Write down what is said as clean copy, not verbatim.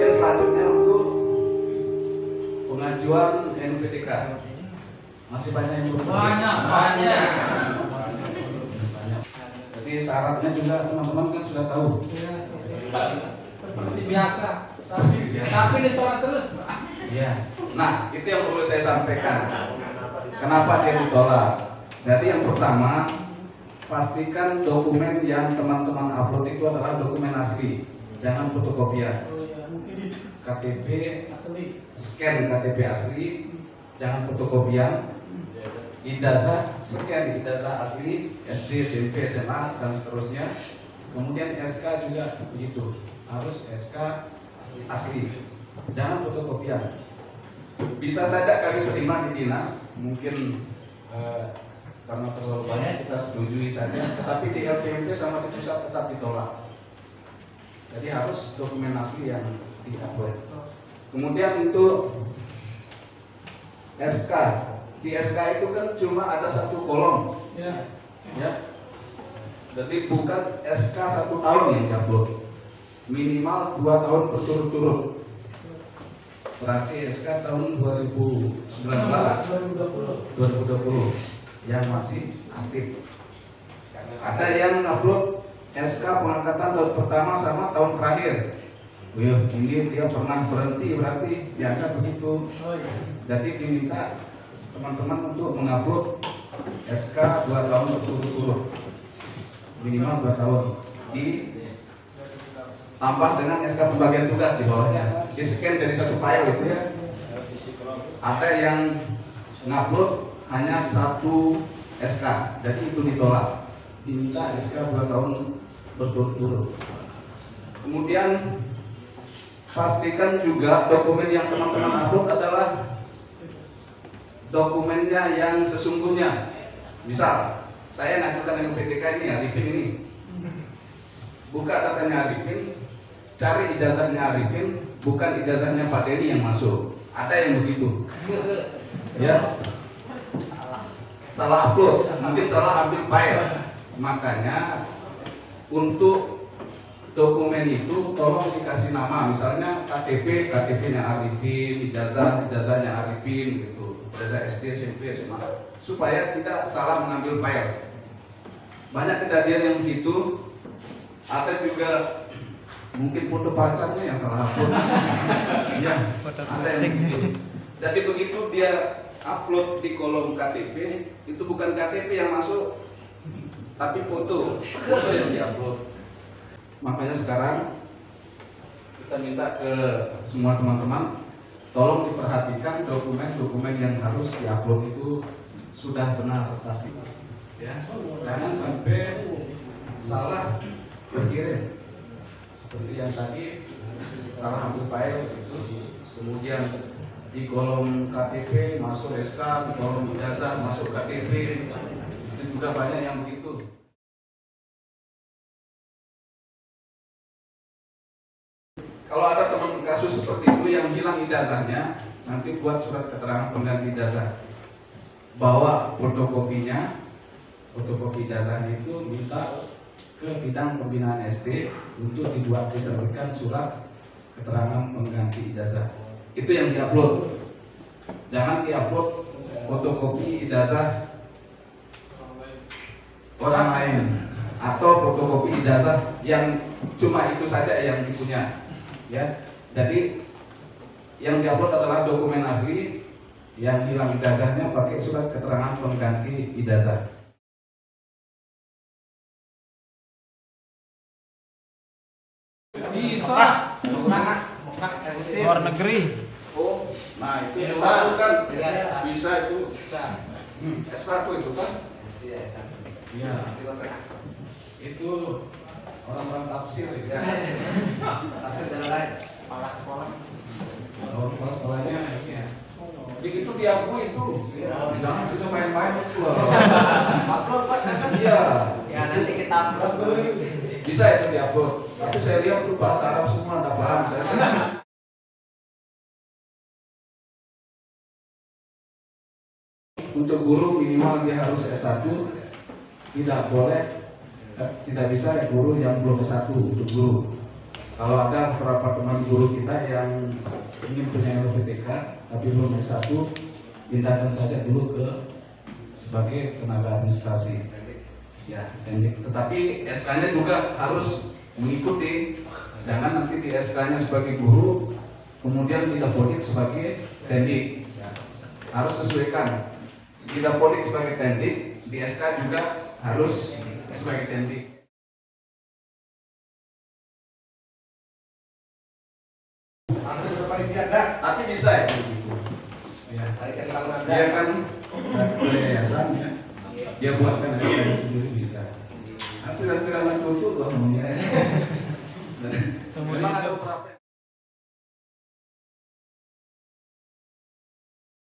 Kemudian selanjutnya untuk pengajuan NPTK. Masih banyak yang belum. Banyak. Jadi syaratnya juga teman-teman kan sudah tahu. Seperti biasa. Tapi ditolak terus. Iya. Nah, itu yang perlu saya sampaikan. Kenapa dia ditolak? Jadi yang pertama, pastikan dokumen yang teman-teman upload itu adalah dokumen asli, jangan fotokopian. KTP Asli. scan KTP asli, jangan fotokopian. Ijazah scan ijazah asli, SD, SMP, SMA dan seterusnya. Kemudian SK juga begitu, harus SK asli, jangan fotokopian. Bisa saja kami terima di dinas, mungkin karena terlalu banyak kita setujui saja, tetapi di LPMP sama di pusat tetap ditolak. Jadi harus dokumen asli yang diupload. Kemudian untuk SK, di SK itu kan cuma ada satu kolom, Ya. Jadi bukan SK 1 tahun yang diupload, minimal 2 tahun berturut-turut. Berarti SK tahun 2019-2020 yang masih aktif. Ada yang upload SK pengangkatan tahun pertama sama tahun terakhir. Ini dia pernah berhenti, berarti dianggap begitu. Jadi diminta teman-teman untuk mengupload SK 2 tahun berturut-turut, minimal 2 tahun. Ditambah dengan SK pembagian tugas di bawahnya, di scan jadi satu file gitu ya. Ada yang ngupload hanya satu SK, jadi itu ditolak. Diminta SK 2 tahun berturut-turut. Kemudian pastikan juga dokumen yang teman-teman upload adalah dokumennya yang sesungguhnya. Misal, saya ngajukan NPTK ini, Arifin ini. Buka datanya Arifin, cari ijazahnya Arifin, bukan ijazahnya Pak Denny yang masuk. Ada yang begitu. Ya. Salah upload, mungkin salah ambil file. Makanya untuk dokumen itu tolong dikasih nama, misalnya KTP-nya Arifin, ijazahnya Arifin gitu, ijazah SD, SMP, SMA, supaya tidak salah mengambil file. Banyak kejadian yang begitu. Ada juga mungkin foto pacarnya yang salah upload. Ya, ada yang begitu. Jadi begitu dia upload di kolom KTP, itu bukan KTP yang masuk, tapi foto yang diupload. Makanya sekarang kita minta ke semua teman-teman, tolong diperhatikan dokumen-dokumen yang harus diupload itu sudah benar pasti. Ya, jangan sampai salah berkirim. Seperti yang tadi salah ambil file itu, kemudian di kolom KTP masuk SK, di kolom ijazah masuk KTP, itu juga banyak yang begitu. Kalau ada teman kasus seperti itu yang hilang ijazahnya, nanti buat surat keterangan pengganti ijazah. Bawa fotokopinya, fotokopi ijazahnya itu minta ke bidang pembinaan SD untuk diterbitkan surat keterangan pengganti ijazah. Itu yang diupload. Jangan diupload fotokopi ijazah orang lain atau fotokopi ijazah yang cuma itu saja yang dipunya. Ya, jadi yang diupload adalah dokumen asli, yang hilang ijazahnya pakai surat keterangan pengganti ijazah. Bisa. Luar negeri. Oh, nah itu S1 kan bisa itu. S1 itu kan? Iya. Itu orang-orang tafsir ya. Tafsir dan lain. Kepala sekolah. Oh, kepala sekolahnya ya. Begitu diakui itu. Jangan sudah main-main itu. Upload Pak kan? Iya. Ya nanti kita upload. Bisa itu diupload. Tapi saya lihat itu bahasa Arab semua enggak paham saya. Untuk guru minimal dia harus S1, tidak boleh, tidak bisa guru yang belum S1 untuk guru. Kalau ada beberapa teman guru kita yang ingin punya LPTK tapi belum S1, pindahkan saja dulu ke sebagai tenaga administrasi. Ya, tetapi SK-nya juga harus mengikuti. Jangan nanti di SK-nya sebagai guru, kemudian tidak podik sebagai tendik. Ya, harus sesuaikan. Tidak podik sebagai tendik, di SK juga harus sebagai tendik. Langsung ke panitia enggak? Tapi bisa ya. Ya, Tarikan bangunan dia kan dari yayasan ya. Dia buatkan SK sendiri bisa. Tapi nanti anak cucu loh. Memang ada beberapa